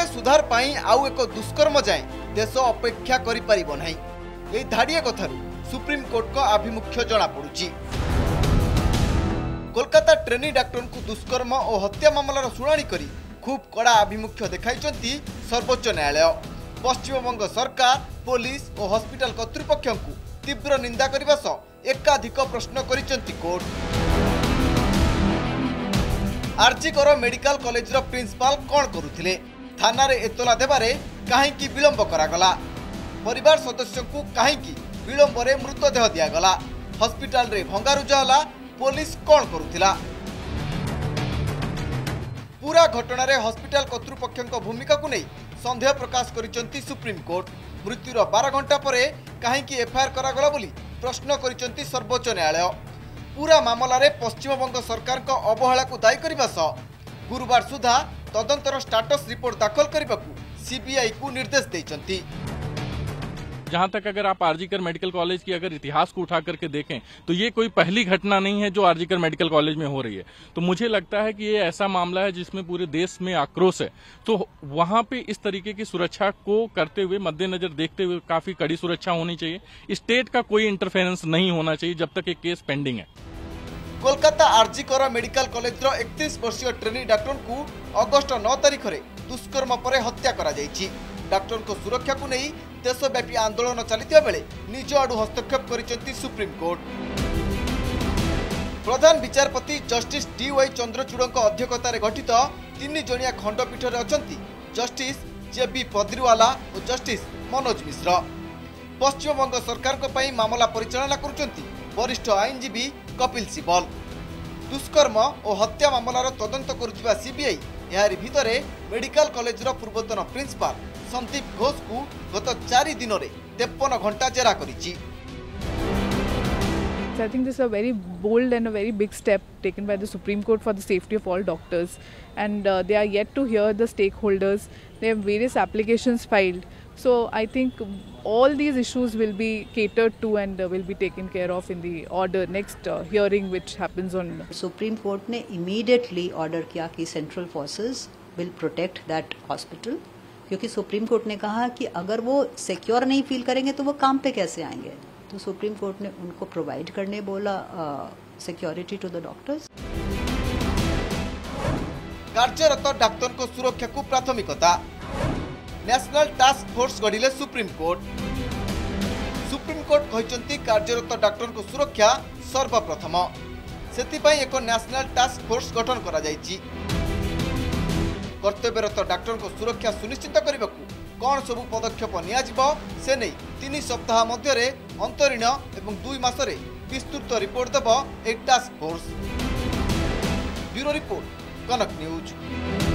एते सुधार पाई आउ एक दुष्कर्म जाए देश अपेक्षा करि परिबो नाही। एई धाड़िए कथारू सुप्रीम कोर्ट को आभिमुख्य जना पड़ुची। कोलकाता ट्रेनी डाक्टर को दुष्कर्म और हत्या मामलार शुणाणी करी खूब कड़ा आभिमुख्य देखाइछंती सर्वोच्च न्यायालय। पश्चिमबंग सरकार, पुलिस और हॉस्पिटल कर्तृपक्ष को तीव्र निंदा करने सह एकाधिक प्रश्न करिसेंती court. RG Kar medical college principal कौन करुथिले, थाना रे एतला देबारे काहेकि विलंब करागला, परिवार सदस्य को काहेकि विलंब रे मृतदेह दियागला, हॉस्पिटल रे भंगारुजा होला, पुलिस कौन करुथिला। पूरा घटना रे हॉस्पिटल कर्तृपक्ष भूमिका को नहीं संदेह प्रकाश करिसेंती सुप्रीम कोर्ट। मृत्युर 12 घंटा पर काहेकि एफआईआर करागला बोली प्रश्न करिसेंती सर्वोच्च न्यायालय। पूरा मामला रे पश्चिमबंग सरकार को अवहेला को दायी करने सह गुरुवार सुधा तदंतर स्टाटस रिपोर्ट दाखल करने को सीबीआई को निर्देश देइछंती। जहां तक अगर आप आरजीकर मेडिकल कॉलेज की अगर इतिहास को उठा करके देखें तो ये कोई पहली घटना नहीं है जो आरजीकर मेडिकल कॉलेज में हो रही है। तो मुझे लगता है कि ये ऐसा मामला है जिसमें पूरे देश में आक्रोश है। तो वहां पे इस तरीके की सुरक्षा को करते हुए, मद्देनजर देखते हुए काफी कड़ी सुरक्षा होनी चाहिए। स्टेट का कोई इंटरफेरेंस नहीं होना चाहिए जब तक एक केस पेंडिंग है। कोलकाता आरजीकर मेडिकल कॉलेज 31 वर्षीय ट्रेनी डाक्टर को अगस्ट 9 तारिख में दुष्कर्म पर हत्या करा जायछि। डाक्टर को सुरक्षा को नहीं देशव्यापी आंदोलन चलता बेले निज आड़ू हस्तक्षेप करिसेंती सुप्रीम कोर्ट। प्रधान विचारपति जस्टिस डीवाई चंद्रचूड़ अध्यक्षतार गठित 3 जणिया खंडपीठ अछंती जस्टिस जेबी पद्रीवाला और जस्टिस मनोज मिश्र। पश्चिमबंग सरकार को पई मामला परिचालना करुचंती वरिष्ठ आईनजीवी कपिल सिब्बल। दुष्कर्म और हत्या मामलार तदंत करुथिबा सीबीआई यारी भितरे मेडिकल कॉलेज पूर्वतन प्रिंसिपाल संदीप घोष को गत 4 दिन में 53 घंटा जेरा करिछि। I think this is a very bold and a very big step taken by the Supreme Court for the safety of all doctors, and they are yet to hear the stakeholders. They have various applications filed, so I think all these issues will be catered to and will be taken care of in the order next hearing which happens on. Supreme Court ने immediately order किया कि central forces will protect that hospital, क्योंकि supreme court ने कहा कि अगर वो secure नहीं फील करेंगे तो वो काम पे कैसे आएंगे। तो सुप्रीम कोर्ट ने उनको प्रोवाइड करने बोला सिक्योरिटी टू द डॉक्टर्स। कार्यरत डाक्तर को सुरक्षा को प्राथमिकता, नेशनल टास्क फोर्स गढ़िले सुप्रीम कोर्ट। सुप्रीम कोर्ट कहते कार्यरत डाक्तर को सुरक्षा सर्वप्रथम, से एक नेशनल टास्क फोर्स गठन करा जायछि। कर्तव्यरत डाक्टर को सुरक्षा सुनिश्चित करने को कौन सबू पदक्षेप नियाजिबो से नहीं 3 सप्ताह मध्य अंतरीण एवं 2 मासरे विस्तृत रिपोर्ट देव एक task force. Bureau report, Kanak news.